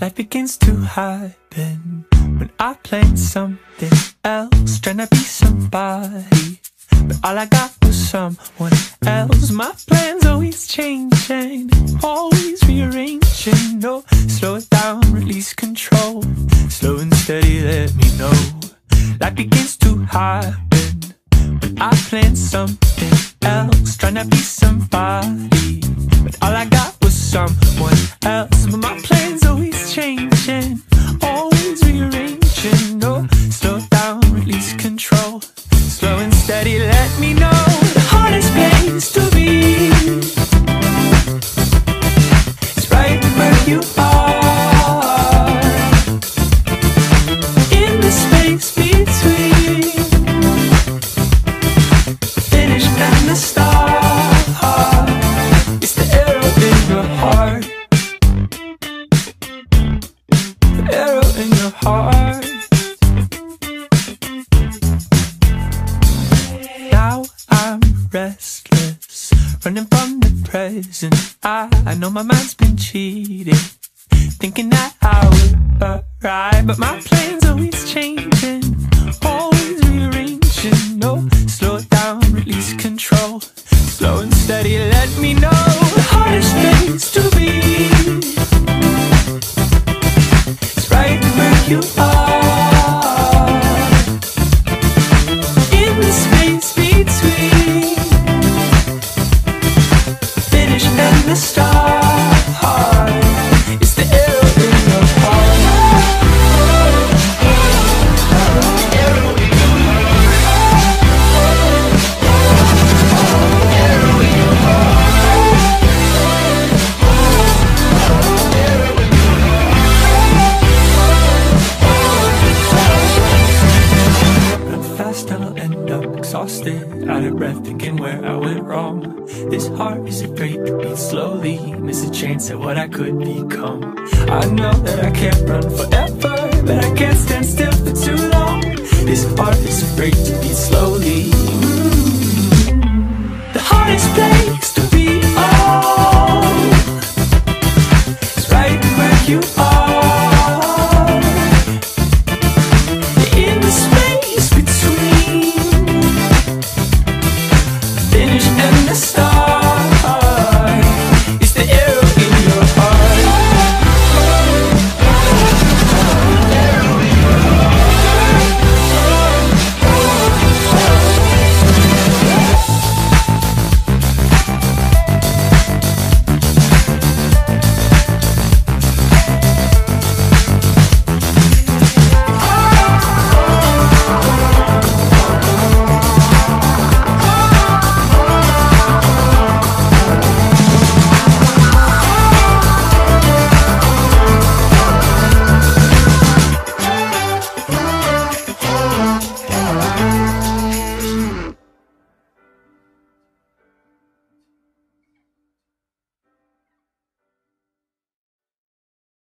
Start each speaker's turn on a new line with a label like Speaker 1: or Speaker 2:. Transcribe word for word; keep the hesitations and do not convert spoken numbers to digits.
Speaker 1: Life begins to happen when I plan something else, trying to be somebody, but all I got was someone else. My plans always changing, always rearranging. No, slow it down, release control. Slow and steady, let me know. Life begins to happen when I plan something else, trying to be somebody, but all I got was someone else. But my plans always changing, always rearranging. No, slow down, release control. Slow and steady, let me know. The hardest place to be is right where you are, in the space between the finish and the start. It's the arrow in your heart, the arrow in your heart. Now I'm restless, running from the present. I, I know my mind's been cheating, thinking that I would arrive, but my plans always changing, always rearranging. No, slow it down, release control. Slow and steady, let me know. The hardest place to be is right where you are, in the space between the finish and the start. It's the arrow in your heart, the arrow in your heart, arrow in your heart, arrow in your heart. Run fast and I'll end up exhausted, out of breath, thinking where I went wrong. This heart is afraid to beat slowly, miss a chance at what I could become. I know that I can't run forever, but I can't stand still for too long. This heart is afraid to beat slowly.